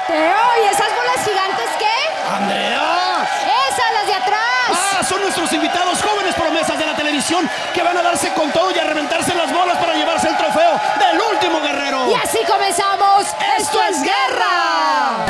Teo, ¿y esas bolas gigantes qué? ¡Andrea! ¡Esas, las de atrás! ¡Ah! Son nuestros invitados, jóvenes promesas de la televisión, que van a darse con todo y a reventarse las bolas para llevarse el trofeo del último guerrero. Y así comenzamos. ¡Esto es guerra!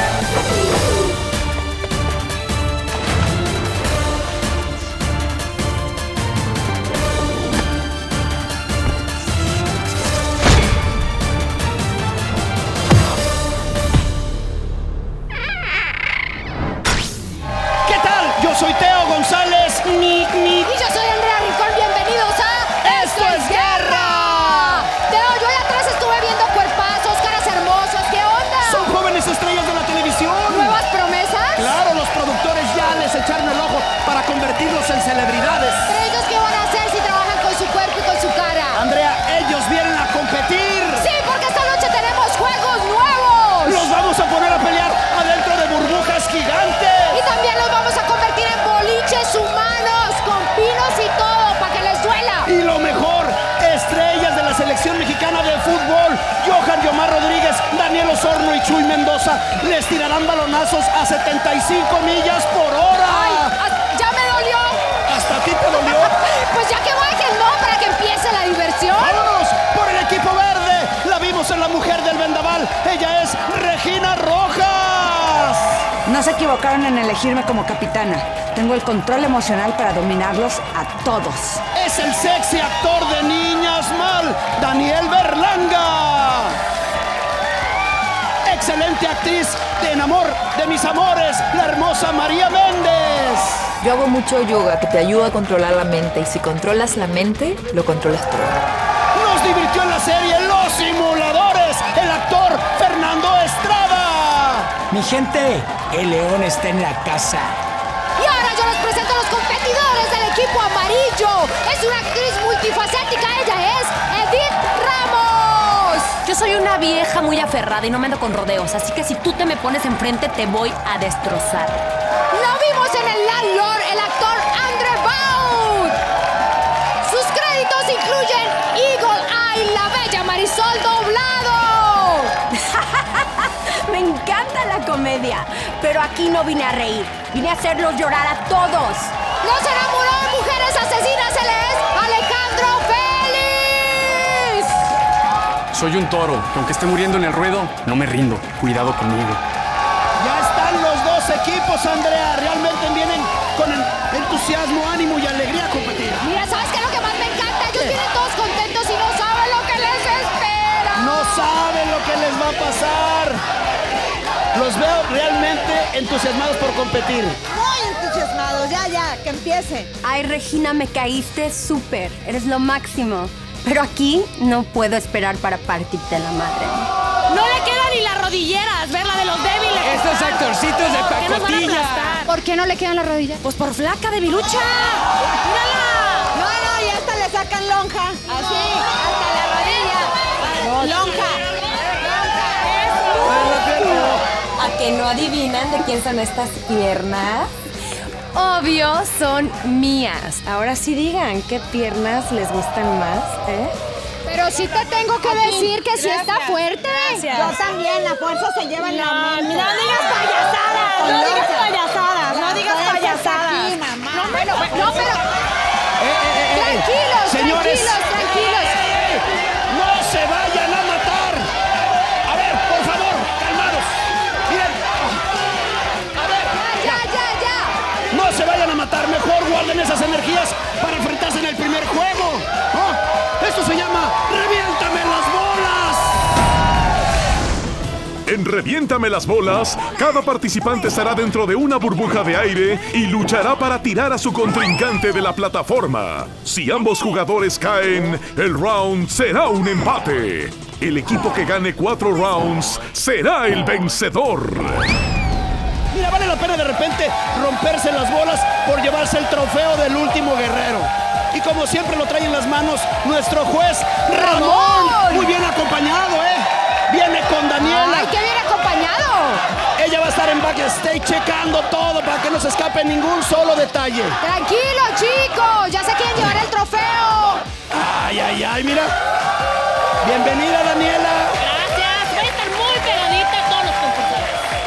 Soy Teo González. Y yo soy Andrea Rincón. Bienvenidos a ¡Esto es guerra! Teo, yo allá atrás estuve viendo cuerpazos, caras hermosas. ¿Qué onda? Son jóvenes estrellas de la televisión. ¿Nuevas promesas? Claro, los productores ya les echaron el ojo para convertirlos en celebridades. ¿Pero ellos qué van a hacer si trabajan con su cuerpo y con su cara? Andrea, ellos vienen a competir. Sí, porque esta noche tenemos juegos nuevos. Los vamos a poner a pelear adentro de burbujas gigantes. Y también los vamos a convertir en boliches humanos, con pinos y todo, para que les duela. Y lo mejor, estrellas de la selección mexicana de fútbol, Johan Yomar Rodríguez, Daniel Osorno y Chuy Mendoza, les tirarán balonazos a 75 millas por hora. ¡Ay! ¡Ya me dolió! ¿Hasta a ti te dolió? Pues ya que bajen, ¿no? Para que empiece la diversión. ¡Vámonos por el equipo verde! La vimos en La Mujer del Vendaval. Ella es Regina Rojas. No se equivocaron en elegirme como capitana. Tengo el control emocional para dominarlos a todos. Es el sexy actor de Niñas Mal, Daniel Berlanga. Excelente actriz de En Amor de Mis Amores, la hermosa María Méndez. Yo hago mucho yoga que te ayuda a controlar la mente. Y si controlas la mente, lo controlas todo. Nos divirtió en la serie Los Simuladores, el actor Fernando Estrada. Mi gente, el león está en la casa. Y ahora yo les presento a los competidores del equipo amarillo. Es una actriz multifacética. Ella es Edith Ramos. Yo soy una vieja muy aferrada y no me ando con rodeos, así que si tú te me pones enfrente te voy a destrozar. Lo vimos en el Landlord, el actor Andre Baud. Sus créditos incluyen Eagle Eye, La Bella Marisol Doblado. Me encanta la comedia, pero aquí no vine a reír, vine a hacerlos llorar a todos. Nos enamoró de Mujeres Asesinas. Él es Alejandro Félix. Soy un toro, que aunque esté muriendo en el ruedo, no me rindo. Cuidado conmigo. Ya están los dos equipos, Andrea. Realmente vienen con entusiasmo, ánimo y alegría a competir. Mira, ¿sabes qué es lo que más me encanta? Ellos vienen todos contentos y no saben lo que les espera. No saben lo que les va a pasar. Los veo realmente entusiasmados por competir. Muy entusiasmados, ya, que empiece. Ay, Regina, me caíste súper, eres lo máximo. Pero aquí no puedo esperar para partirte la madre. No le quedan ni las rodilleras, ver la de los débiles. Estos actorcitos de ¿Qué nos van a pacotilla. aplastar? ¿Por qué no le quedan las rodillas? Pues por flaca de bilucha. ¡Mírala! No, y hasta le sacan lonja. Así, hasta la rodilla. Lonja. ¿A que no adivinan de quién son estas piernas? Obvio, son mías. Ahora sí digan, ¿qué piernas les gustan más, Pero sí te tengo que decir que sí está fuerte. Yo también, la fuerza se lleva en la mente. No digas payasadas, no digas payasadas, no digas payasadas. Aquí, mamá. No, pero... Tranquilos, Señores. tranquilos. ¡No se vayan a matar! A ver, por favor, calmados. Miren. A ver. Ya. No se vayan a matar. Mejor guarden esas energías para enfrentarse en el primer juego. ¿Oh? Esto se llama Reviéntame las bolas. En Reviéntame las bolas, cada participante estará dentro de una burbuja de aire y luchará para tirar a su contrincante de la plataforma. Si ambos jugadores caen, el round será un empate. El equipo que gane 4 rounds será el vencedor. Mira, vale la pena de repente romperse las bolas por llevarse el trofeo del último guerrero. Y como siempre lo trae en las manos nuestro juez Ramón. Muy bien acompañado, Viene con Daniela. ¡Ay, qué bien acompañado! Ella va a estar en backstage checando todo para que no se escape ningún solo detalle. Tranquilo, chicos. Ya se quieren llevar el trofeo. Ay, mira. Bienvenida, Daniela. Gracias, voy a estar muy pegadita a todos los concursantes.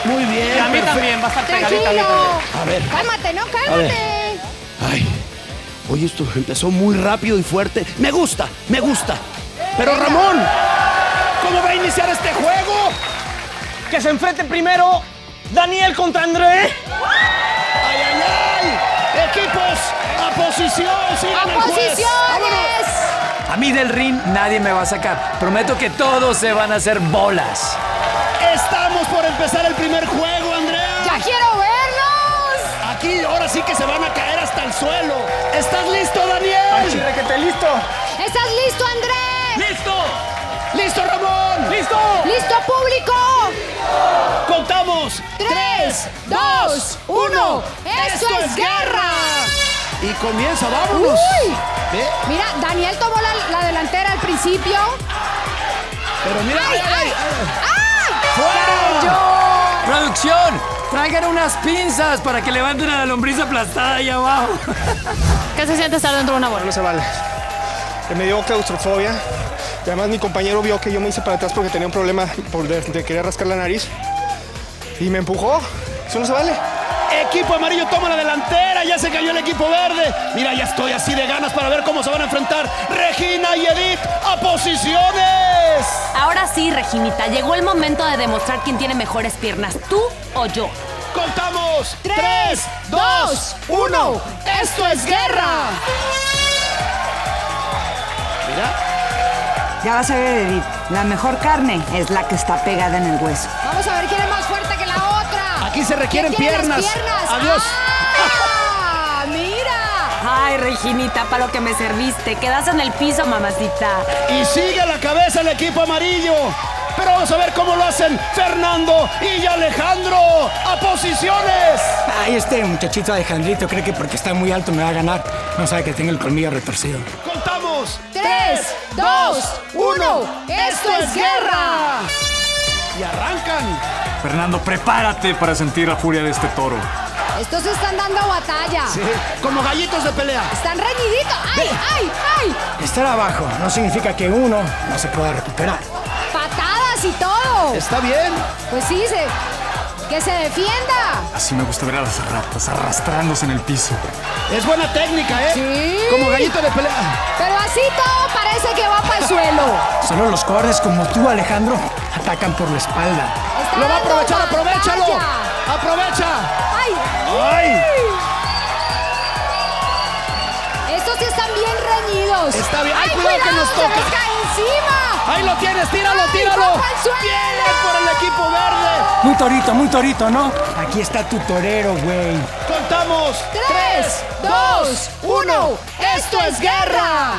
Muy bien. Y a mí también, va a estar pegadita. Tranquilo. A ver. Cálmate, ¿no? A Cálmate. ver. Ay. Oye, esto empezó muy rápido y fuerte. Me gusta, me gusta. Pero Ramón, ¿cómo va a iniciar este juego? Que se enfrente primero Daniel contra André. ¡Ay, ay, ay! Equipos a posición, sigan el juez. ¡Posiciones! A mí del ring nadie me va a sacar. Prometo que todos se van a hacer bolas. Estamos por empezar el primer juego, Andrea. ¡Ya quiero verlos! Aquí ahora sí que se van a caer hasta el suelo. ¿Estás listo, Daniel? Ay, chile, que te listo. ¿Estás listo, André? ¡Listo! ¡Listo, Ramón! ¡Listo! ¡Listo, público! Contamos. 3, 2, 1. ¡Esto es guerra! Y comienza, vámonos. ¡Uy! Ve, Mira, Daniel tomó la delantera al principio. pero mira, ¡Ay, ay! ¡Ay! ¡fuera! ¡Producción! Traigan unas pinzas para que levanten a la lombriz aplastada ahí abajo. ¿Qué se siente estar dentro de una bola? No se vale. Me dio claustrofobia. Y además mi compañero vio que yo me hice para atrás porque tenía un problema de querer rascar la nariz. Y me empujó. Eso no se vale. Equipo amarillo toma la delantera, ya se cayó el equipo verde. Mira, ya estoy así de ganas para ver cómo se van a enfrentar Regina y Edith a posiciones. Ahora sí, Reginita, llegó el momento de demostrar quién tiene mejores piernas, tú o yo. Contamos. 3, 2, 1. ¡Esto es guerra! Mira. Ya vas a ver, Edith. La mejor carne es la que está pegada en el hueso. Vamos a ver quién es más fuerte que la otra. Aquí se requieren ¿Quién tiene piernas. las piernas? Adiós. ¡Ah! ¡Mira! Ay, Reginita, para lo que me serviste. Quedas en el piso, mamacita. Y sigue a la cabeza el equipo amarillo. Pero vamos a ver cómo lo hacen Fernando y Alejandro a posiciones. Ay, este muchachito Alejandrito cree que porque está muy alto me va a ganar. No sabe que tengo el colmillo retorcido. Contamos. 3, 2, 1. ¡Esto es guerra! Y arrancan. Fernando, prepárate para sentir la furia de este toro. Estos están dando batalla. Sí, como gallitos de pelea. Están reñiditos. ¡Ay, ay, ay! Estar abajo no significa que uno no se pueda recuperar. Patadas y todo. Está bien. Pues sí, que se defienda. Así me gusta ver a las ratas arrastrándose en el piso. Es buena técnica, ¿eh? Sí. Como gallito de pelea. Pero así todo parece que va para el suelo. Solo los cobardes como tú, Alejandro, atacan por la espalda. Está Lo va a dando aprovechar, aprovechalo. batalla. Aprovecha. ¡Ay! ¡Ay! Estos sí están bien reñidos. Está bien. ¡Ay, ¡Ay, cuidado que nos se toca! les cae encima! Ahí lo tienes, tíralo, ¡Ay, tíralo. va pa'l suelo! Viene por el equipo verde. Muy torito, ¿no? Aquí está tu torero, güey. Contamos. 3, 2, 1. ¡Esto es guerra!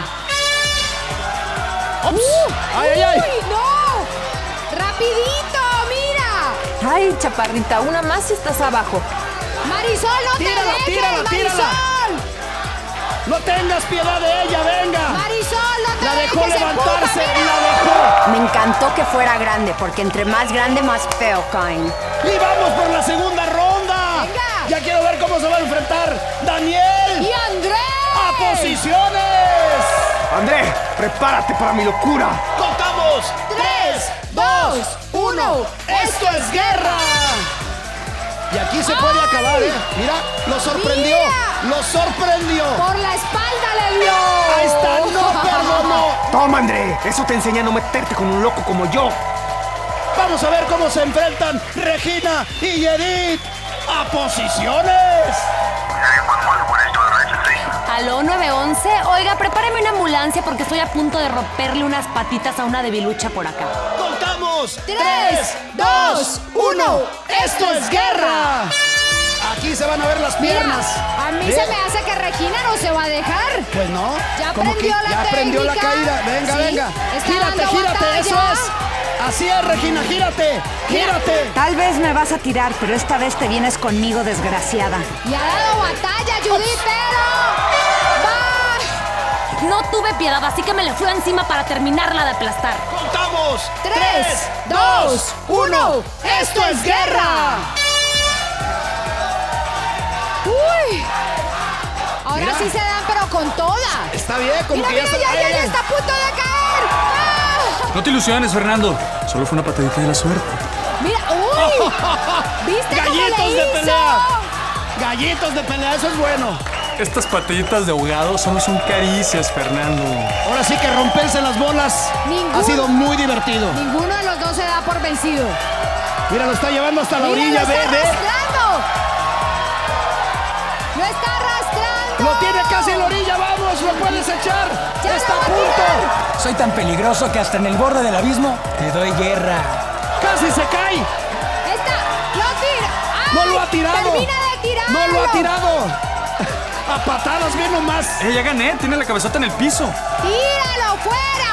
Ups. ¡Ay, ay, ay! ¡Uy, no! ¡Rapidito, mira! Ay, chaparrita, una más y estás abajo. Marisol, no Tírala, te dejes, tírala, tírala. Marisol. No tengas piedad de ella, venga. Marisol, no te La dejó dejes, levantarse, empuja, mira. la dejó. Me encantó que fuera grande, porque entre más grande, más feo caen. Y vamos por la segunda ronda. Venga. Ya quiero ver cómo se va a enfrentar Daniel ¡Y André! a posiciones. André, prepárate para mi locura. Contamos. 3, 2, 1. ¡Esto es guerra! Y aquí se puede acabar, ¿eh? Mira, lo sorprendió. Mira. Lo sorprendió. Por la espalda le dio. Ahí está, no perdonó. Toma, André. Eso te enseña a no meterte con un loco como yo. Vamos a ver cómo se enfrentan Regina y Edith a posiciones. Aló, 911. Oiga, prepáreme una ambulancia porque estoy a punto de romperle unas patitas a una debilucha por acá. Contamos. 3, 2, 1. ¡Esto es guerra! Aquí se van a ver las piernas. Mira, a mí Bien. se me hace que Regina no se va a dejar. Pues no. Ya como aprendió que la ya aprendió la técnica. caída. Venga, Sí, venga. está Gírate, dando gírate, batalla. eso es. Así es, Regina, gírate. Gírate. Tal vez me vas a tirar, pero esta vez te vienes conmigo, desgraciada. Y ha dado batalla, Judith, pero... ¡Va! No tuve piedad, así que me le fui encima para terminarla de aplastar. Contamos. 3, 2, 1. ¡Esto es guerra! ¡Uy! Ahora Mira. sí se dan, pero con toda. Está bien, como Mira, que mira, ya ya, está. ya está a punto de caer. ¡Ah! No te ilusiones, Fernando. Solo fue una patadita de la suerte. Mira, ¡uy! ¿Viste cómo ¡Gallitos le de hizo? pelea! ¡Gallitos de pelea! Eso es bueno. Estas patillitas de ahogado solo son caricias, Fernando. Ahora sí que romperse las bolas ha sido muy divertido. Ninguno de los dos se da por vencido. Mira, lo está llevando hasta la Mira, orilla, lo está ve. arrastrando. Lo está arrastrando. Lo tiene casi en la orilla, vamos, lo puedes echar. Ya Está lo a va a punto. Soy tan peligroso que hasta en el borde del abismo te doy guerra. Casi se cae. Lo tira. ¡Ay! No lo ha tirado. Termina de tirarlo. No lo ha tirado. A patadas, ve nomás. Ya gané, tiene la cabezota en el piso. ¡Tíralo! ¡Fuera!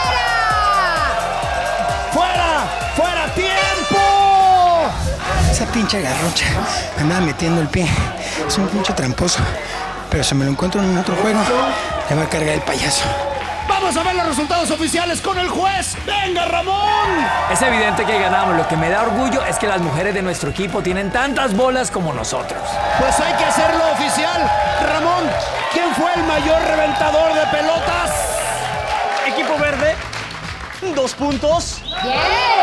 ¡Fuera! ¡Fuera! ¡Tiempo! Esa pinche garrocha me andaba metiendo el pie. Es un pinche tramposo. Pero si me lo encuentro en otro juego, le va a cargar el payaso. Vamos a ver los resultados oficiales con el juez. ¡Venga, Ramón! Es evidente que ganamos. Lo que me da orgullo es que las mujeres de nuestro equipo tienen tantas bolas como nosotros. Pues hay que hacerlo oficial. Ramón, ¿quién fue el mayor reventador de pelotas? Equipo verde, 2 puntos. ¡Bien!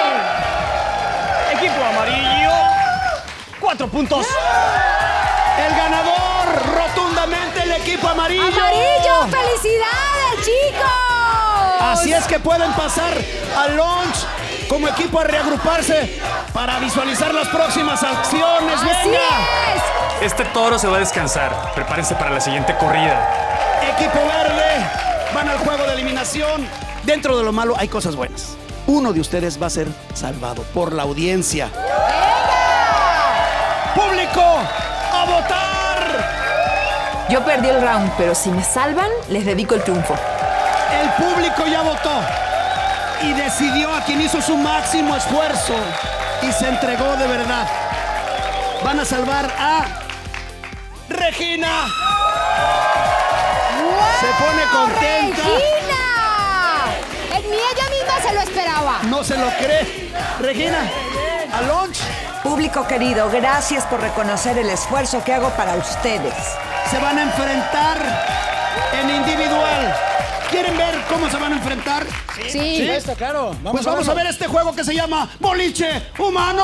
Equipo amarillo, 4 puntos. El ganador, rotundamente el equipo amarillo. ¡Amarillo! ¡Felicidades, chicos! Así es que pueden pasar al launch como equipo a reagruparse para visualizar las próximas acciones. ¡Así ¡Venga! es! Este toro se va a descansar. Prepárense para la siguiente corrida. Equipo verde, van al juego de eliminación. Dentro de lo malo hay cosas buenas. Uno de ustedes va a ser salvado por la audiencia. ¡Público! ¡A votar! Yo perdí el round, pero si me salvan, les dedico el triunfo. El público ya votó y decidió a quien hizo su máximo esfuerzo y se entregó de verdad. Van a salvar a Regina. ¡Wow! Se pone contenta. ¡Regina! Ni ella misma se lo esperaba. No se lo cree. Regina, a launch. Público querido, gracias por reconocer el esfuerzo que hago para ustedes. Se van a enfrentar en individual. ¿Quieren ver cómo se van a enfrentar? Sí. Está claro. Pues vamos a ver este juego que se llama Boliche Humano.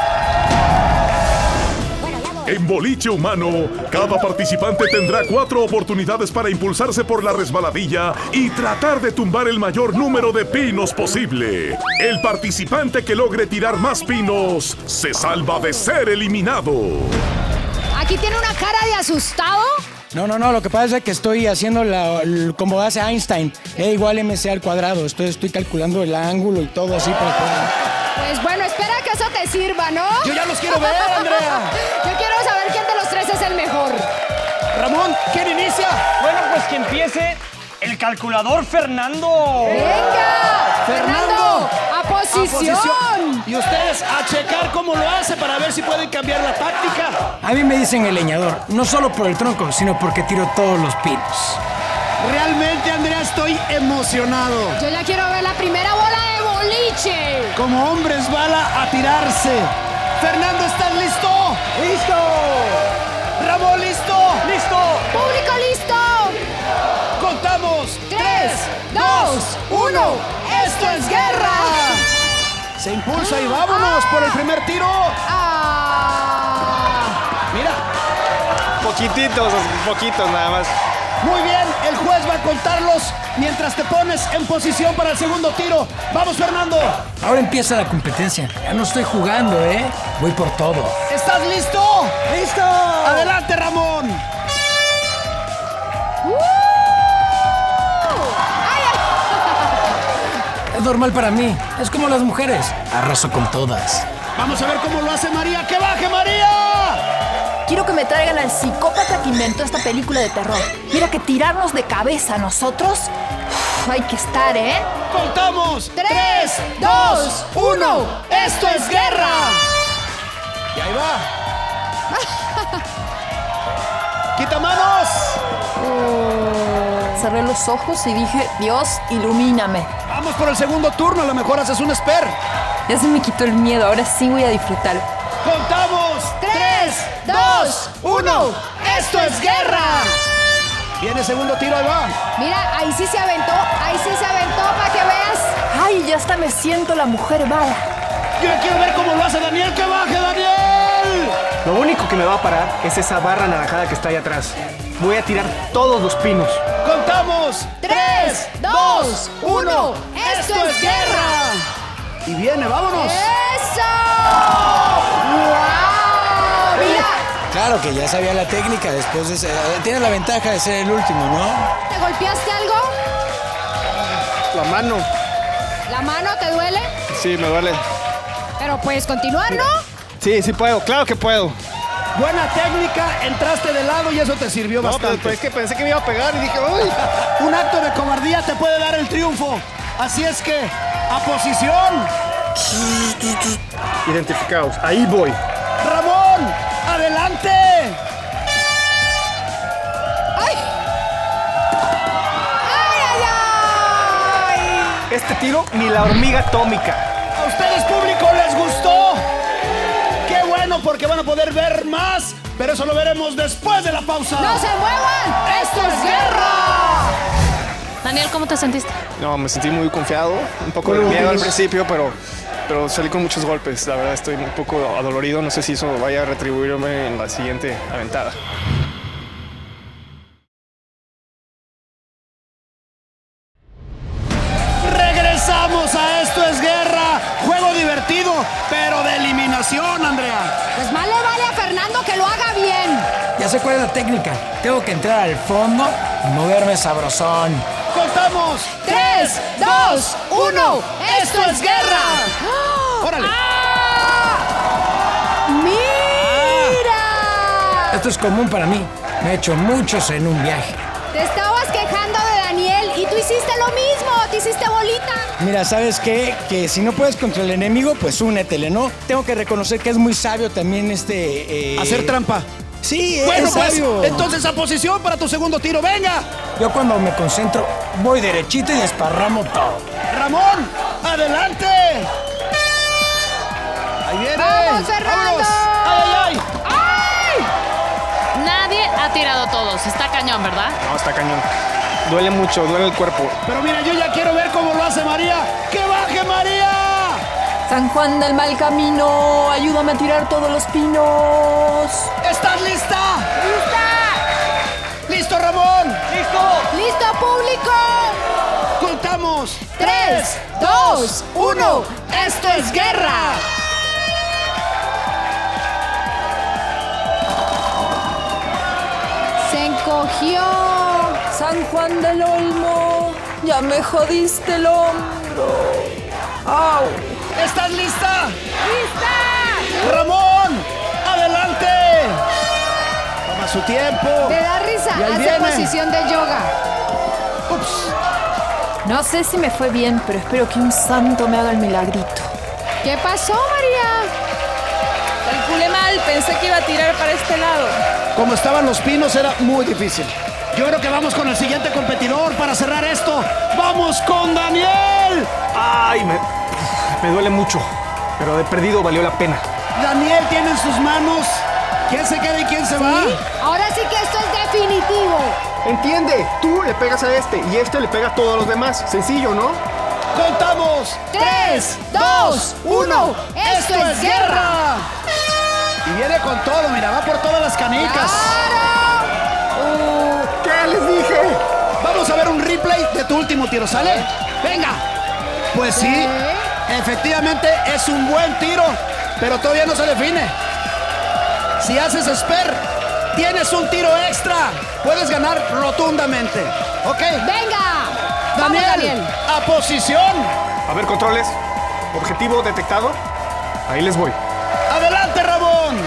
En Boliche Humano, cada participante tendrá 4 oportunidades para impulsarse por la resbaladilla y tratar de tumbar el mayor número de pinos posible. El participante que logre tirar más pinos se salva de ser eliminado. Aquí tiene una cara de asustado. No, lo que pasa es que estoy haciendo como hace Einstein, E igual MC al cuadrado. Estoy calculando el ángulo y todo así para poder... Pues bueno, espera que eso te sirva, ¿no? Yo ya los quiero ver, Andrea. Yo quiero saber quién de los tres es el mejor. Ramón, ¿quién inicia? Bueno, pues que empiece el calculador Fernando. ¡Venga! ¡Fernando! ¡A posición! Y ustedes a checar cómo lo hace para ver si pueden cambiar la táctica. A mí me dicen el leñador, no solo por el tronco, sino porque tiro todos los pinos. Realmente, Andrea, estoy emocionado. Yo ya quiero ver la primera bola de boliche. Como hombres bala a tirarse. Fernando, ¿estás listo? ¡Listo! Ramón, ¿listo? ¡Listo! ¡Público listo! Contamos. 3, 2, 1. ¡Esto es guerra! Se impulsa y vámonos por el primer tiro. Mira. Poquitos nada más. Muy bien, el juez va a contarlos mientras te pones en posición para el segundo tiro. ¡Vamos, Fernando! Ahora empieza la competencia. Ya no estoy jugando, ¿eh? Voy por todo. ¿Estás listo? ¡Listo! ¡Adelante, Ramón! Es normal para mí. Es como las mujeres. Arraso con todas. Vamos a ver cómo lo hace María. ¡Que baje, María! Quiero que me traigan al psicópata que inventó esta película de terror. Mira que tirarnos de cabeza a nosotros, hay que estar, ¿eh? ¡Contamos! 3, 2, 1. ¡Esto es guerra! Y ahí va. ¡Quita manos! Cerré los ojos y dije, Dios, ilumíname. Vamos por el segundo turno. A lo mejor haces un esper. Ya se me quitó el miedo. Ahora sí voy a disfrutar. ¡Contamos! 3, 2, 1. ¡Esto es guerra! Viene segundo tiro, ahí va. Mira, ahí sí se aventó para que veas. Ay, ya hasta me siento la mujer bala. Yo ya quiero ver cómo lo hace Daniel. ¡Que baje, Daniel! Lo único que me va a parar es esa barra anaranjada que está ahí atrás. Voy a tirar todos los pinos. ¡Contamos! 3, 2, 1. ¡Esto es guerra! Y viene, vámonos. ¡Eso! ¡Wow! ¡Mira! Claro que ya sabía la técnica después de tiene la ventaja de ser el último, ¿no? ¿Te golpeaste algo? La mano. ¿La mano te duele? Sí, me duele. Pero puedes continuar, ¿no? Sí, sí puedo. Claro que puedo. Buena técnica, entraste de lado y eso te sirvió bastante. Pero es que pensé que me iba a pegar y dije, ¡uy! Un acto de cobardía te puede dar el triunfo. Así es que, a posición. Identificados. Ahí voy. Ramón, adelante. ¡Ay! ¡Ay, ay, ay! Este tiro ni la hormiga atómica. ¿A ustedes, público, les gustó? ¡Qué bueno, porque van a poder ver más! Pero eso lo veremos después de la pausa. ¡No se muevan! ¡Esto es guerra! Daniel, ¿cómo te sentiste? No, me sentí muy confiado. Un poco de miedo al principio, pero salí con muchos golpes. La verdad, estoy un poco adolorido. No sé si eso vaya a retribuirme en la siguiente aventada. Regresamos a Esto es Guerra. Juego divertido, pero de eliminación, Andrea. Pues más le vale a Fernando que lo haga bien. Ya sé cuál es la técnica. Tengo que entrar al fondo y moverme sabrosón. ¡Contamos! 3, 2, 1. ¡Esto es guerra! ¡Órale! ¡Mira! Esto es común para mí. Me he hecho muchos en un viaje. Te estabas quejando de Daniel y tú hiciste lo mismo. Te hiciste bolita. Mira, ¿sabes qué? Que si no puedes contra el enemigo, pues únetele, ¿no? Tengo que reconocer que es muy sabio también hacer trampa. Sí, bueno, es pues, sabio. entonces a posición para tu segundo tiro. ¡Venga! Yo cuando me concentro, voy derechito y desparramo todo. ¡Ramón! ¡Adelante! ¡Ahí viene! ¡Vamos, Fernando! ¡Vámonos! ¡Ay, ay, ¡Ay! Nadie ha tirado todos. Está cañón, ¿verdad? No, está cañón. Duele mucho, duele el cuerpo. Pero mira, yo ya quiero ver cómo lo hace María. ¡Que baje, María! San Juan del Mal Camino, ayúdame a tirar todos los pinos. ¿Estás lista? ¡Lista! ¡Listo, Ramón! ¡Listo! ¡Listo, público! ¡Contamos! 3, 2, 1. ¡Esto es guerra! Se encogió. San Juan del Olmo, ya me jodiste el hombro. ¡Au! ¿Estás lista? ¡Lista! ¡Ramón! ¡Adelante! Toma su tiempo. Te da risa. Y ahí Hace viene. posición de yoga. Ups. No sé si me fue bien, pero espero que un santo me haga el milagrito. ¿Qué pasó, María? Calculé mal, pensé que iba a tirar para este lado. Como estaban los pinos, era muy difícil. Yo creo que vamos con el siguiente competidor para cerrar esto. ¡Vamos con Daniel! ¡Ay! Me duele mucho, pero de perdido valió la pena. Daniel tiene en sus manos quién se queda y quién se va. Ahora sí que esto es definitivo. ¿Entiende? Tú le pegas a este y este le pega a todos los demás. Sencillo, ¿no? ¡Contamos! 3, 2, 1. ¡Esto es guerra! Y viene con todo, mira, va por todas las canicas. ¿Qué les dije? Vamos a ver un replay de tu último tiro, ¿sale? ¡Venga! Pues sí, efectivamente es un buen tiro, pero todavía no se define. Si haces spare, tienes un tiro extra. Puedes ganar rotundamente. ¿Ok? ¡Venga! Daniel, ¡Vamos, Daniel! a posición. A ver, controles. Objetivo detectado. Ahí les voy. ¡Adelante, Ramón!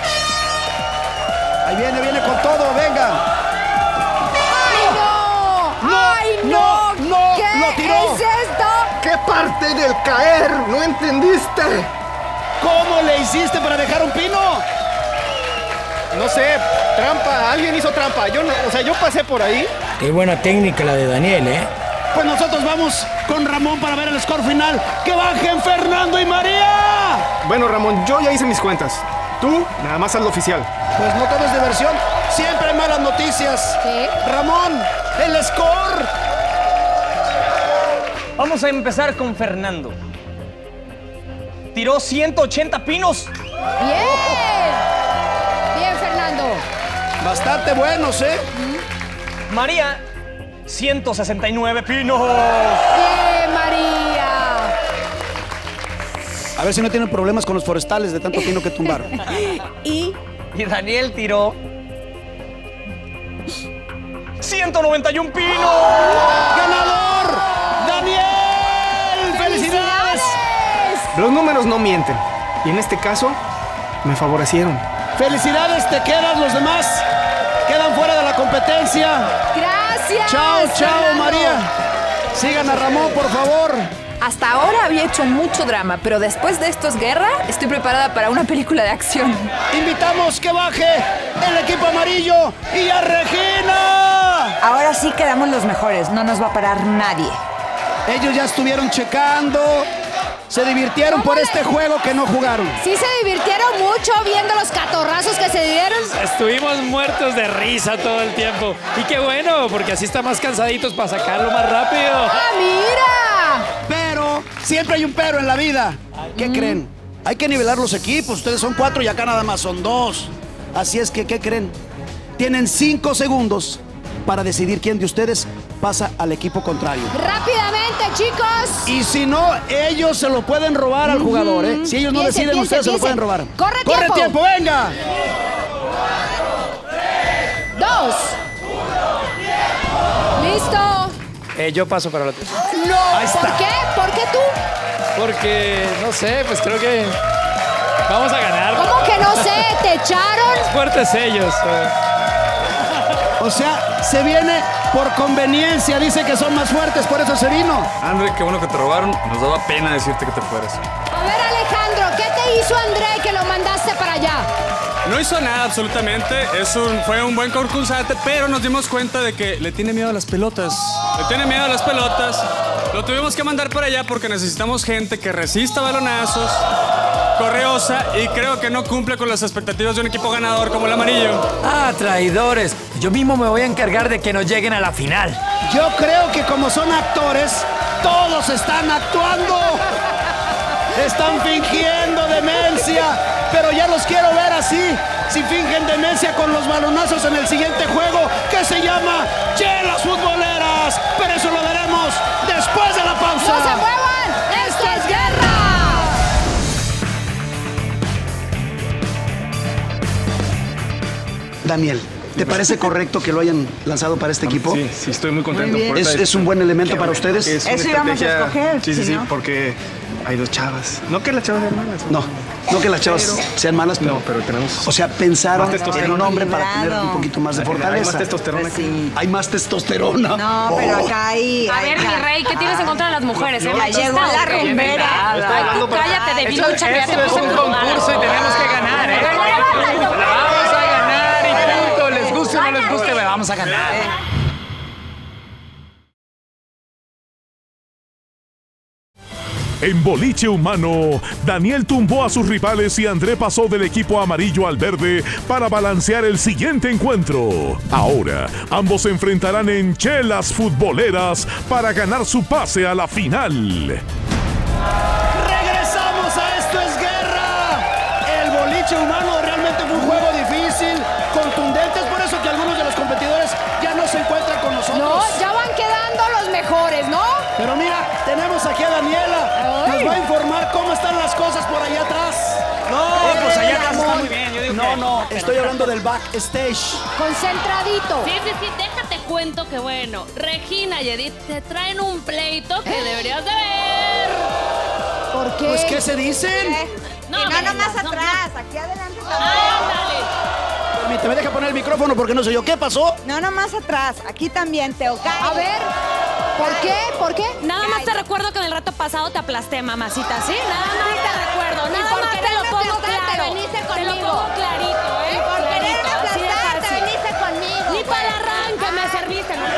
Ahí viene con todo, venga. ¡Ay, no! ¡Ay, no! ¡No! ¿Qué ¡Lo tiró! es esto? ¿Qué parte del caer? ¿No entendiste? ¿Cómo le hiciste para dejar un pino? No sé, trampa. Alguien hizo trampa. Yo no, yo pasé por ahí. Qué buena técnica la de Daniel, ¿eh? Pues nosotros vamos con Ramón para ver el score final. ¡Que bajen Fernando y María! Bueno, Ramón, yo ya hice mis cuentas. Tú, nada más haz lo oficial. Pues no todo es diversión. Siempre hay malas noticias. ¿Qué? Ramón, el score. Vamos a empezar con Fernando. tiró 180 pinos. ¡Bien! Bien, Fernando. Bastante buenos, ¿eh? María, 169 pinos. ¡Bien, María! A ver si no tienen problemas con los forestales de tanto pino que tumbaron. Y Daniel tiró 191 pinos. ¡Ganador! ¡Daniel! ¡Felicidades! Los números no mienten. Y en este caso, me favorecieron. ¡Felicidades! Te quedan, los demás quedan fuera de la competencia. ¡Gracias! ¡Chao, chao, Fernando! María! Sigan a Ramón, por favor. Hasta ahora había hecho mucho drama, pero después de esto es guerra, estoy preparada para una película de acción. Invitamos que baje el equipo amarillo y a Regina. Ahora sí quedamos los mejores, no nos va a parar nadie. Ellos ya estuvieron checando, se divirtieron por este juego que no jugaron. Sí se divirtieron mucho viendo los catorrazos que se dieron. Estuvimos muertos de risa todo el tiempo. Y qué bueno, porque así están más cansaditos para sacarlo más rápido. ¡Ah, mira! Pero siempre hay un pero en la vida. ¿Qué creen? Hay que nivelar los equipos. Ustedes son 4 y acá nada más son 2. Así es que, ¿qué creen? Tienen 5 segundos para decidir quién de ustedes pasa al equipo contrario. ¡Rápidamente, chicos! Y si no, ellos se lo pueden robar al jugador, ¿eh? Si ellos no deciden, ustedes se lo pueden robar. ¡Corre tiempo! ¡Corre tiempo, venga! 2. ¡Listo! Yo paso para la otra. ¡No! Ahí está. ¿Por qué? ¿Por qué tú? Porque, no sé, pues creo que vamos a ganar. ¿Cómo que no sé? ¿Te echaron? Fuertes ellos. O sea, se viene por conveniencia. Dice que son más fuertes, por eso se vino. André, qué bueno que te robaron. Nos daba pena decirte que te fueras. A ver, Alejandro, ¿qué te hizo André que lo mandaste para allá? No hizo nada absolutamente, fue un buen concursante, pero nos dimos cuenta de que le tiene miedo a las pelotas. Le tiene miedo a las pelotas. Lo tuvimos que mandar para allá porque necesitamos gente que resista balonazos, correosa y creo que no cumple con las expectativas de un equipo ganador como el amarillo. Ah, traidores. Yo mismo me voy a encargar de que no lleguen a la final. Yo creo que como son actores, todos están actuando. Están fingiendo demencia, pero ya los quiero ver así. Si fingen demencia con los balonazos en el siguiente juego, que se llama Chelas Futboleras. Pero eso lo veremos después de la pausa. ¡No se muevan! ¡Esto es guerra! Daniel, ¿te parece correcto que lo hayan lanzado para este equipo? Sí, estoy muy contento. ¿Es un buen elemento para ustedes? Es una Eso íbamos a escoger. Sí, porque hay 2 chavas. No que las chavas sean malas. No que las chavas sean malas, pero... No, pero tenemos... O sea, pensaron más en un hombre para tener Equilibrado. un poquito más de fortaleza. Hay más testosterona. Pues sí. Hay más testosterona. No, pero acá hay... A ver, mi rey, ¿qué tienes en contra de las mujeres? Ya llegó la rumbera. Ay, tú cállate de bilucha que ya te Esto es puse un en tu lugar. concurso y tenemos que ganar, ¿eh? La vamos a ganar y punto. Les guste o no les guste, vamos a ganar. En boliche humano, Daniel tumbó a sus rivales y André pasó del equipo amarillo al verde para balancear el siguiente encuentro. Ahora, ambos se enfrentarán en Chelas Futboleras para ganar su pase a la final. ¡Regresamos a Esto es Guerra! El boliche humano realmente fue un juego difícil, contundente, es por eso que algunos de los competidores ya no se encuentran con nosotros. No, ya van quedando los mejores, ¿no? Pero mira, tenemos aquí a Daniela. Nos va a informar cómo están las cosas por allá atrás. No, pues allá atrás está muy bien. Yo digo No, estoy hablando del backstage. Concentradito. Sí, déjate cuento que bueno, Regina y Edith te traen un pleito que deberías de ver. ¿Por qué? Pues, ¿qué se dicen? No nomás atrás, aquí adelante también. Permíteme, deja poner el micrófono porque no sé yo. ¿Qué pasó? No nomás atrás, aquí también, Teo. A ver, ¿por qué? ¿Por qué? Nada más te recuerdo que en el rato pasado te aplasté, mamacita, ¿sí? Nada más te recuerdo. Nada por más quererme te lo pongo aplastarte, claro. veniste Te lo conmigo. pongo clarito, ¿eh? Y por quererme Clarito, así de aplastarte, fácil. veniste conmigo. Ni para el arranque me serviste, ¿no?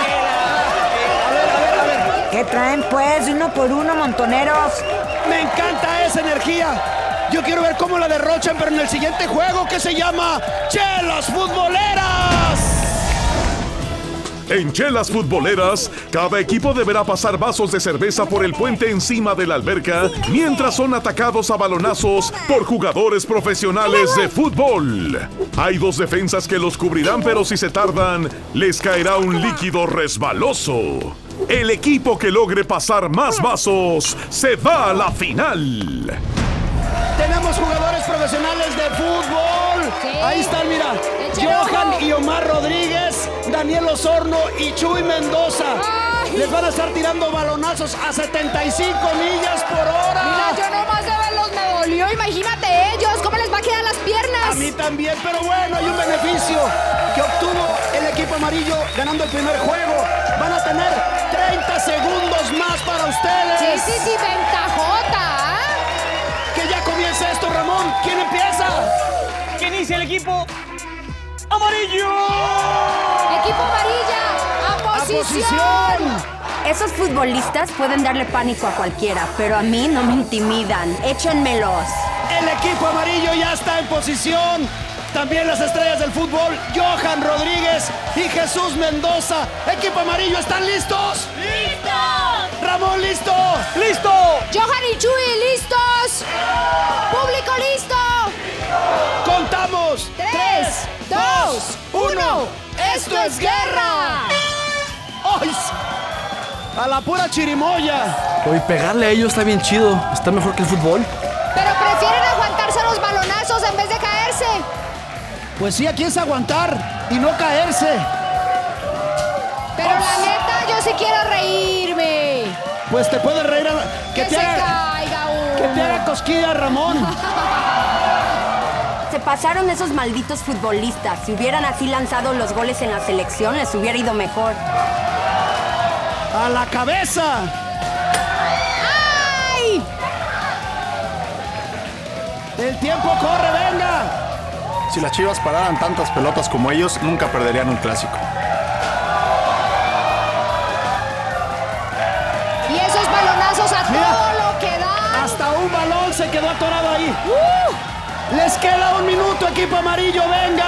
¿Qué traen pues? Uno por uno, montoneros. Me encanta esa energía. Yo quiero ver cómo la derrochan, pero en el siguiente juego que se llama Chelas Futboleras. En chelas futboleras, cada equipo deberá pasar vasos de cerveza por el puente encima de la alberca mientras son atacados a balonazos por jugadores profesionales de fútbol. Hay 2 defensas que los cubrirán, pero si se tardan, les caerá un líquido resbaloso. El equipo que logre pasar más vasos se va a la final. Tenemos jugadores profesionales de fútbol. Sí. Ahí están, mira. Johan y Omar Rodríguez, Daniel Osorno y Chuy Mendoza. Ay. Les van a estar tirando balonazos a 75 millas por hora. Mira, yo nomás de verlos me dolió. Imagínate ellos, ¿cómo les va a quedar las piernas? A mí también, pero bueno, hay un beneficio que obtuvo el equipo amarillo ganando el primer juego. Van a tener 30 segundos más para ustedes. Sí, ventajota. Que ya comience esto, Ramón. ¿Quién empieza? Que inicia el equipo amarillo. Equipo amarilla, a posición. Esos futbolistas pueden darle pánico a cualquiera, pero a mí no me intimidan. Échenmelos. El equipo amarillo ya está en posición. También las estrellas del fútbol, Johan Rodríguez y Jesús Mendoza. Equipo amarillo, ¿están listos? ¡Listos! Ramón, ¿listo? ¡Listo! Johan y Chuy, ¿listos? ¡Público, listo! Contamos. 3, 2, 1. ¡Esto es guerra! ¡Ay! A la pura chirimoya. Oye, pegarle a ellos está bien chido. Está mejor que el fútbol. Pero prefieren aguantarse los balonazos en vez de caerse. Pues sí, aquí es aguantar y no caerse. Pero la neta, yo sí quiero reírme. Pues te puedes reír. Que se caiga uno. Que te haga cosquilla, Ramón. Se pasaron esos malditos futbolistas. Si hubieran así lanzado los goles en la selección, les hubiera ido mejor. ¡A la cabeza! ¡Ay! ¡El tiempo corre, venga! Si las Chivas pararan tantas pelotas como ellos, nunca perderían un clásico. Y esos balonazos a Mira, todo lo que dan. Hasta un balón se quedó atorado ahí. Les queda 1 minuto, equipo amarillo, venga.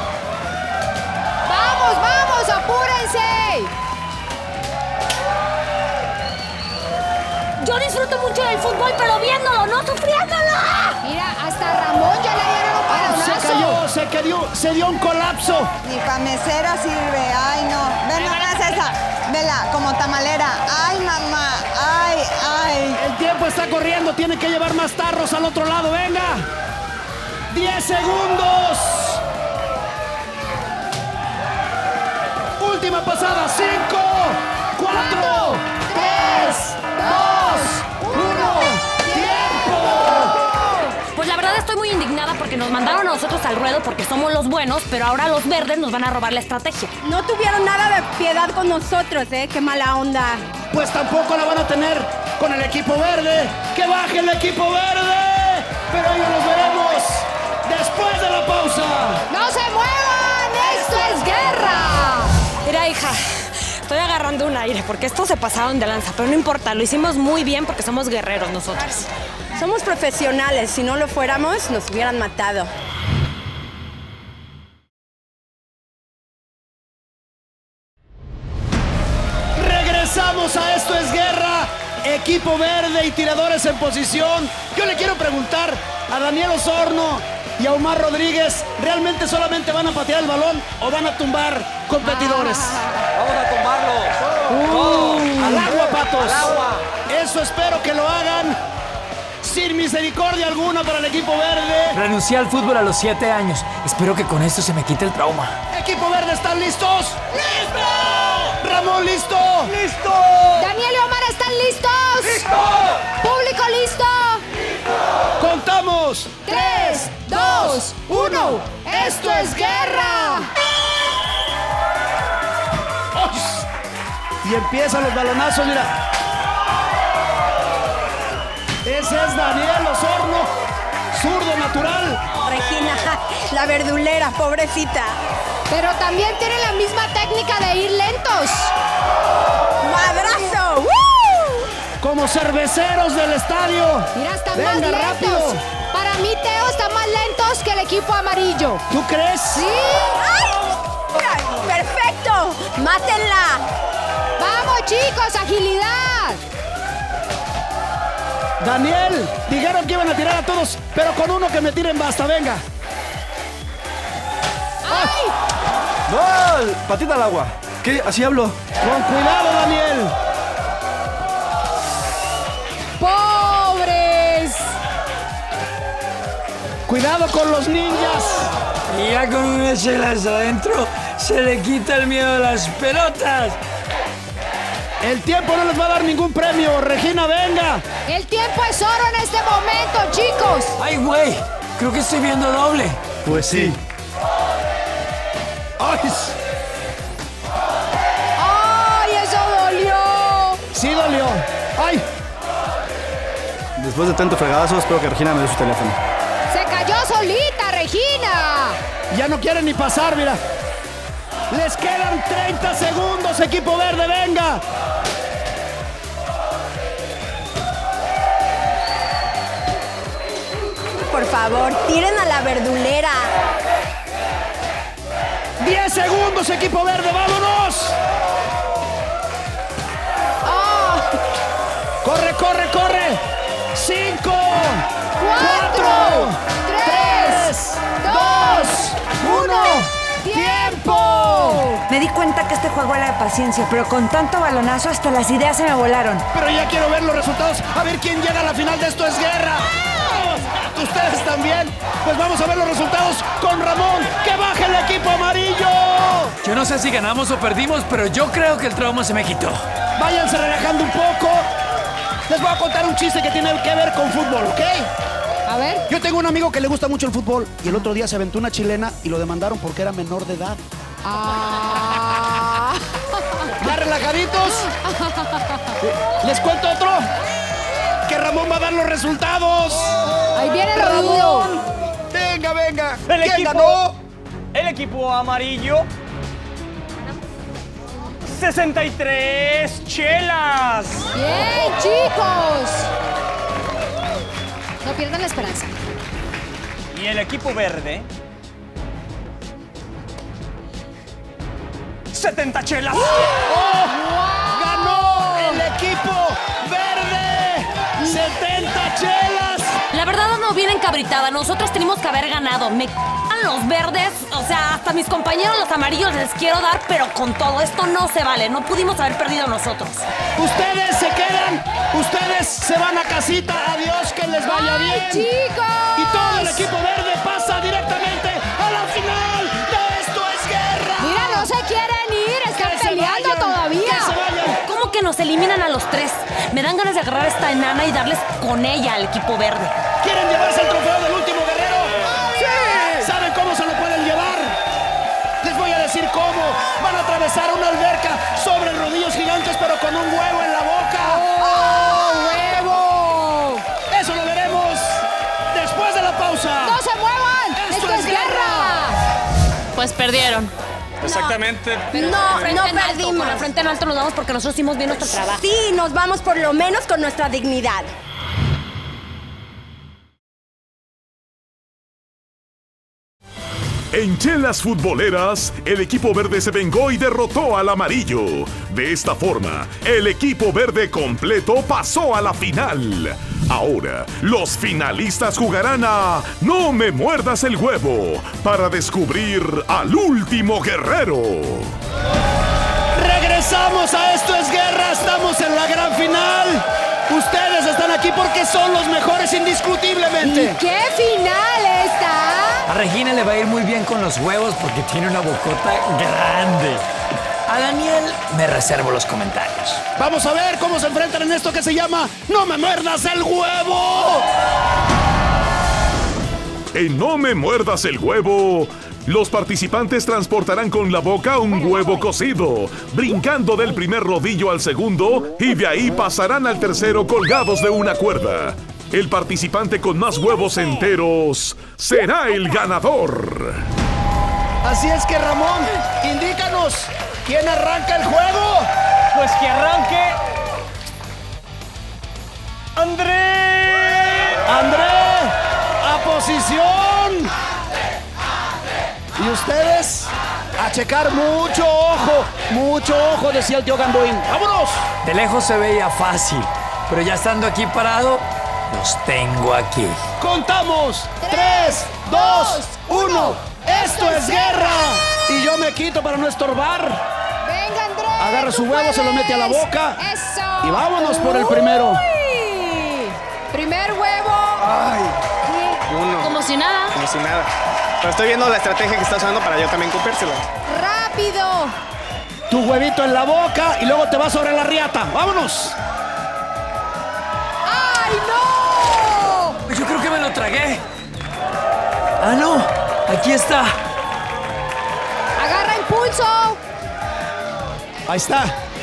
¡Vamos, apúrense! Yo disfruto mucho del fútbol, pero viéndolo, no sufriéndolo. Mira, hasta Ramón ya le dieron un balonazo. Se dio un colapso. Ni pa' mesera sirve. Ay, no. Ven, nomás esa. Vela, como tamalera. Ay, mamá. Ay. El tiempo está corriendo. Tiene que llevar más tarros al otro lado. Venga. 10 segundos. Última pasada. 5, 4, 3, 2, 1. ¡Tiempo! Pues la verdad estoy muy indignada porque nos mandaron a nosotros al ruedo porque somos los buenos, pero ahora los verdes nos van a robar la estrategia. No tuvieron nada de piedad con nosotros, qué mala onda. Pues tampoco la van a tener con el equipo verde. ¡Que baje el equipo verde! Pero ellos los veremos después de la pausa. ¡No se muevan! ¡Esto es guerra! Mira, hija, estoy agarrando un aire porque estos se pasaron de lanza, pero no importa, lo hicimos muy bien porque somos guerreros nosotros. Somos profesionales, si no lo fuéramos, nos hubieran matado. Regresamos a Esto es Guerra. Equipo verde y tiradores en posición. Yo le quiero preguntar a Daniel Osorno y a Omar Rodríguez, ¿realmente solamente van a patear el balón o van a tumbar competidores? Vamos a tumbarlo. Al agua, patos. Al agua. Eso espero que lo hagan sin misericordia alguna para el equipo verde. Renuncié al fútbol a los 7 años. Espero que con esto se me quite el trauma. Equipo verde, ¿están listos? ¡Listo! Ramón, ¿listo? ¡Listo! Daniel y Omar, ¿están listos? ¡Listo! ¿Público listo? ¡Listo! Contamos. 3, 2, 1. ¡Esto es guerra! Y empiezan los balonazos, mira. Ese es Daniel Osorno, zurdo natural. Regina, la verdulera, pobrecita. Pero también tienen la misma técnica de ir lentos. ¡Madrazo! Como cerveceros del estadio. Mira, están Venga, más lentos. rápido. Para mí, Teo, están más lentos que el equipo amarillo. ¿Tú crees? Sí. ¡Perfecto! ¡Mátenla! ¡Vamos, chicos! ¡Agilidad! Daniel, dijeron que iban a tirar a todos, pero con uno que me tiren basta, venga. ¡Ay! ¡No! Patita al agua. ¿Qué? Así hablo. Con cuidado, Daniel. ¡Pobres! Cuidado con los ninjas. Y ya con unas chelas adentro se le quita el miedo a las pelotas. El tiempo no les va a dar ningún premio. Regina, venga. El tiempo es oro en este momento, chicos. ¡Ay, güey! Creo que estoy viendo doble. Pues sí. ¡Ay! ¡Ay, eso dolió! Sí dolió. ¡Ay! Después de tanto fregadazo, espero que Regina me dé su teléfono. ¡Se cayó solita, Regina! Ya no quieren ni pasar, mira. Les quedan 30 segundos, equipo verde, venga. Por favor, tiren a la verdulera. 10 segundos, equipo verde, vámonos. ¡Oh! Corre, corre, corre. 5, 4, 3, 2, 1. ¡Tiempo! Me di cuenta que este juego era de paciencia, pero con tanto balonazo hasta las ideas se me volaron. Pero ya quiero ver los resultados. A ver quién llega a la final de Esto es Guerra. Ustedes también. Pues vamos a ver los resultados con Ramón. ¡Que baje el equipo amarillo! Yo no sé si ganamos o perdimos, pero yo creo que el trauma se me quitó. Váyanse relajando un poco. Les voy a contar un chiste que tiene que ver con fútbol, ¿ok? A ver. Yo tengo un amigo que le gusta mucho el fútbol y el otro día se aventó una chilena y lo demandaron porque era menor de edad. Ah. ¿Ya relajaditos? ¿Les cuento otro? Que Ramón va a dar los resultados. Ahí viene Ramón. Venga, venga. El ¿Quién equipo, ganó? El equipo amarillo. 63 chelas. Bien, chicos. No pierdan la esperanza. Y el equipo verde. 70 chelas. ¡Oh! ¡Ganó el equipo verde! ¡70 chelas! La verdad no viene encabritada. Nosotros tenemos que haber ganado. Me los verdes, o sea, hasta mis compañeros los amarillos les quiero dar, pero con todo esto no se vale. No pudimos haber perdido nosotros. Ustedes se quedan, ustedes se van a casita. Adiós, que les vaya ¡Ay, bien. chicos! Y todo el equipo verde pasa directamente a la final de Esto es Guerra. Mira, no se quieren ir, están peleando todavía. Que se vayan. ¿Cómo que nos eliminan a los tres? Me dan ganas de agarrar a esta enana y darles con ella al equipo verde. ¿Quieren llevarse el trofeo del último guerrero? ¡Sí! ¿Saben cómo se lo pueden llevar? Les voy a decir cómo. Van a atravesar una alberca sobre rodillos gigantes, pero con un huevo en la boca. ¡Oh, huevo! Eso lo veremos después de la pausa. ¡No se muevan! ¡Esto es guerra! Pues perdieron. Exactamente. No perdimos. Con la frente en alto nos vamos porque nosotros hicimos bien nuestro trabajo. Sí, nos vamos por lo menos con nuestra dignidad. En chelas futboleras, el equipo verde se vengó y derrotó al amarillo. De esta forma, el equipo verde completo pasó a la final. Ahora, los finalistas jugarán a No me muerdas el huevo para descubrir al último guerrero. Regresamos a Esto es Guerra, estamos en la gran final. Ustedes están aquí porque son los mejores indiscutiblemente. ¿Y qué final está? A Regina le va a ir muy bien con los huevos porque tiene una bocota grande. A Daniel me reservo los comentarios. Vamos a ver cómo se enfrentan en esto que se llama No me muerdas el huevo. En No me muerdas el huevo, los participantes transportarán con la boca un huevo cocido, brincando del primer rodillo al segundo y de ahí pasarán al tercero colgados de una cuerda. El participante con más huevos enteros será el ganador. Así es que, Ramón, indícanos, ¿quién arranca el juego? Pues que arranque André. ¡André! ¡A posición! ¿Y ustedes? A checar mucho ojo, decía el tío Gamboín. ¡Vámonos! De lejos se veía fácil, pero ya estando aquí parado, los tengo aquí. Contamos. 3, 2, 1. ¡Esto es guerra! Y yo me quito para no estorbar. Venga, André. Agarra su huevo, se lo mete a la boca. Eso. Y vámonos por el primero. Uy. Primer huevo. Ay. Uno. Como si nada. Como si nada. Pero estoy viendo la estrategia que está usando para yo también cumplírsela. Rápido. Tu huevito en la boca y luego te vas sobre la riata. ¡Vámonos! ¡Ay, no! Yo creo que me lo tragué. Ah, no. Aquí está. Agarra impulso. Ahí está.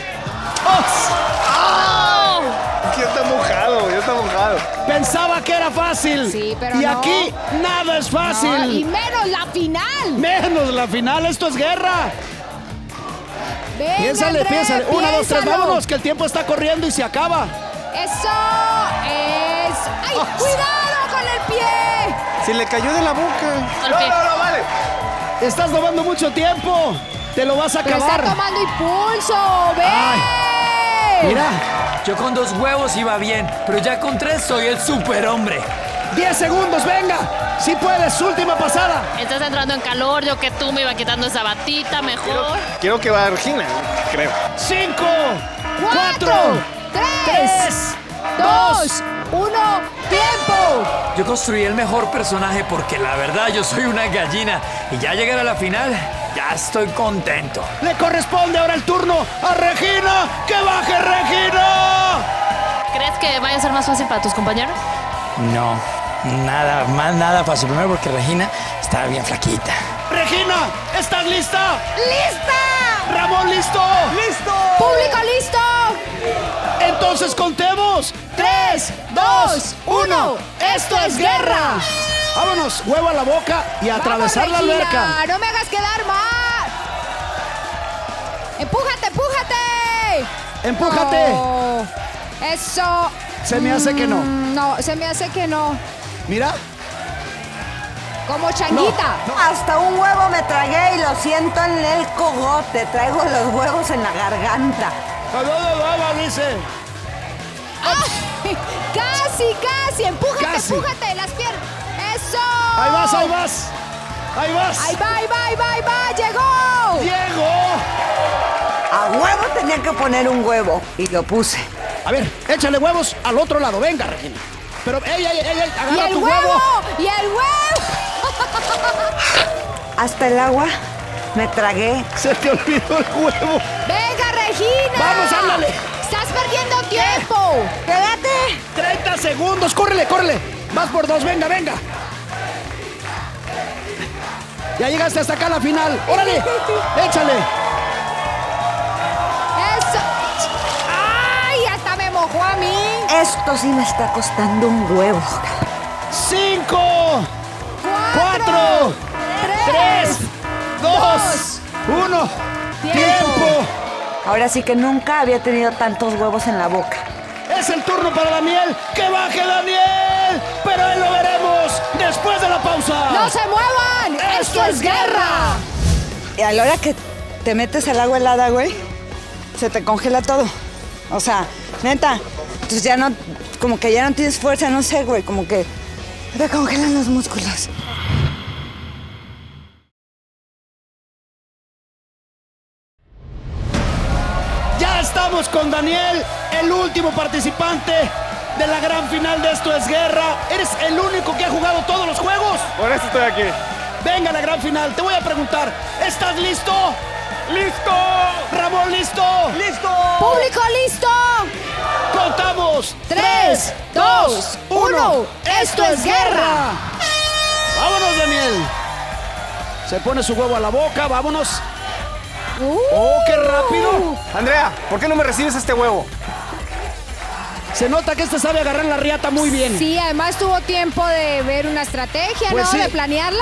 ¡Oh! Ya está mojado, ya está mojado. Pensaba que era fácil. Sí, pero y no. aquí nada es fácil. No, y menos la final. Menos la final, esto es guerra. Venga, Piénsale, André, piénsale. 1, 2, 3, piénsalo. vámonos, que el tiempo está corriendo y se acaba. Eso es. ¡Ay, cuidado con el pie! Se le cayó de la boca. No, vale. Estás tomando mucho tiempo. Te lo vas a Pero acabar. está tomando impulso. ¡Ve! Mira. Yo con 2 huevos iba bien, pero ya con 3 soy el superhombre. 10 segundos, venga. Si puedes, última pasada. Estás entrando en calor, yo que tú me iba quitando esa batita mejor. Quiero que va Regina, creo. 5, 4, 3, 2, 1, tiempo. Yo construí el mejor personaje porque la verdad yo soy una gallina y ya llegar a la final, ya estoy contento. Le corresponde ahora el turno a Regina. ¡Que baje Regina! ¿Crees que vaya a ser más fácil para tus compañeros? No, nada fácil. Primero porque Regina está bien flaquita. Regina, ¿estás lista? ¡Lista! Ramón, ¿listo? ¡Listo! ¡Público listo! Entonces contemos. 3, 2, 1. ¡Esto es guerra! Vámonos, huevo a la boca y a atravesar la Regina, alberca. ¡No me hagas quedar mal! ¡Empújate, empújate! ¡Empújate! No. Eso. Se me hace que no. No, se me hace que no. Mira. Como changuita. Hasta un huevo me tragué y lo siento en el cogote. Traigo los huevos en la garganta. Dice. ¡Ay! Casi. Empújate, Casi. empújate. Las piernas. ¡Eso! Ahí vas. Ahí va. ¡Llegó! A huevo tenía que poner un huevo y lo puse. A ver, échale huevos al otro lado. Venga, Regina. Pero, ey, ¡Y agarra el tu huevo! ¡Y el huevo! Hasta el agua me tragué. Se te olvidó el huevo. ¡Venga, Regina! ¡Vamos, ándale! ¡Estás perdiendo tiempo! ¡Quédate! 30 segundos. ¡Córrele! Vas por 2. Venga. Ya llegaste hasta acá a la final. ¡Órale! ¡Échale! ¡Eso! ¡Ay! Hasta me mojó a mí. Esto sí me está costando un huevo. 5, 4, 3, 2, 1. ¡Tiempo! Ahora sí que nunca había tenido tantos huevos en la boca. Es el turno para Daniel. ¡Que baje Daniel! Pero ahí lo veremos después de la pausa. ¡No se muevan! ¡Esto es guerra! Y a la hora que te metes al agua helada, güey, se te congela todo. O sea, neta, entonces ya no, como que ya no tienes fuerza, no sé, güey, como que te congelan los músculos. Ya estamos con Daniel, el último participante de la gran final de Esto es Guerra. Eres el único que ha jugado todos los juegos. Por eso estoy aquí. Venga, la gran final. Te voy a preguntar, ¿estás listo? ¡Listo! Ramón, ¿listo? ¡Listo! ¡Público listo! Contamos. 3, 2, 1. ¡Esto es guerra! Vámonos, Daniel. Se pone su huevo a la boca, vámonos. ¡Oh, qué rápido! Andrea, ¿por qué no me recibes este huevo? Se nota que este sabe agarrar la riata muy bien. Sí, además tuvo tiempo de ver una estrategia, Pues ¿no? sí. De planearla.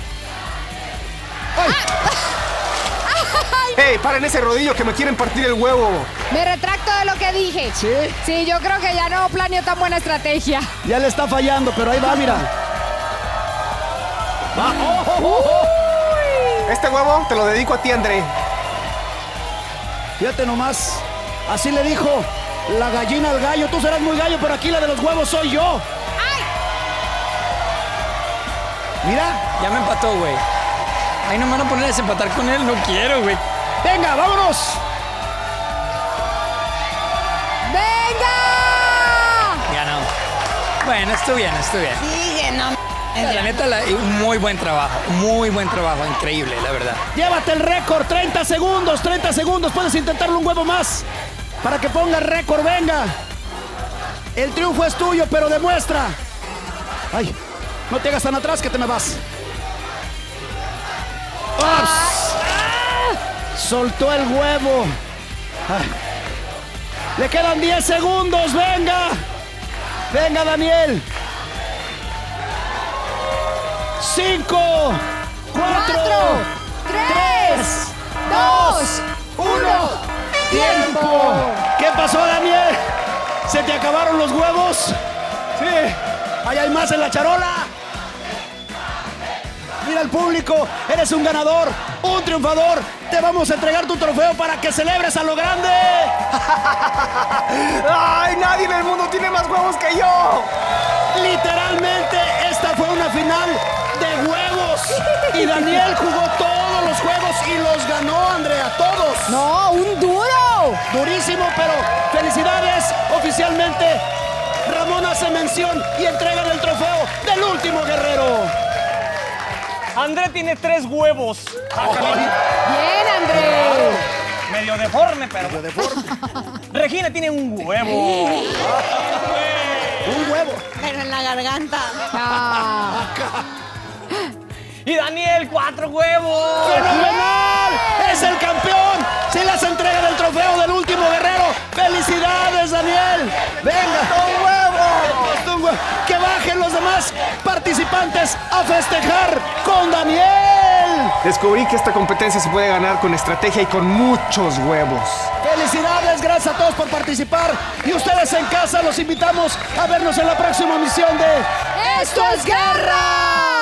¡Ey, paren ese rodillo que me quieren partir el huevo! Me retracto de lo que dije. ¿Sí? Sí, yo creo que ya no planeó tan buena estrategia. Ya le está fallando, pero ahí va, mira. Va. ¡Oh, oh, oh, oh! Este huevo te lo dedico a ti, André. Fíjate nomás, así le dijo la gallina al gallo. Tú serás muy gallo, pero aquí la de los huevos soy yo. Mira. Ya me empató, güey. Ay, no me van a poner a desempatar con él. No quiero, güey. Venga, vámonos. Ganó. Bueno, estuvo bien, estuvo bien. Sigue, no. La neta, un muy buen trabajo, increíble, la verdad. Llévate el récord, 30 segundos, puedes intentarlo un huevo más para que ponga el récord, venga. El triunfo es tuyo, pero demuestra. Ay, no te hagas tan atrás que te me vas. ¡Ups! Soltó el huevo. Ay. Le quedan 10 segundos, venga. Venga, Daniel. 5, 4, 3, 2, 1. ¡Tiempo! ¿Qué pasó, Daniel? ¿Se te acabaron los huevos? Sí. Ahí hay más en la charola. Mira al público, eres un ganador, un triunfador. Te vamos a entregar tu trofeo para que celebres a lo grande. ¡Ay, nadie en el mundo tiene más huevos que yo! Literalmente, esta fue una final de huevos. Y Daniel jugó todos los juegos y los ganó, Andrea, todos. No, un duro. Durísimo, pero felicidades. Oficialmente, Ramón hace mención y entregan el trofeo del último guerrero. André tiene 3 huevos. Bien, André. Medio deforme, pero. Regina tiene un huevo. Un huevo. Pero en la garganta. Y Daniel, 4 huevos. ¡Fenomenal! ¡Es el campeón! ¡Se les entrega del trofeo del último guerrero! ¡Felicidades, Daniel! ¡Venga! ¡Un huevo! ¡Que bajen los demás participantes a festejar con Daniel! Descubrí que esta competencia se puede ganar con estrategia y con muchos huevos. ¡Felicidades! Gracias a todos por participar. Y ustedes en casa los invitamos a vernos en la próxima emisión de ¡Esto es Guerra!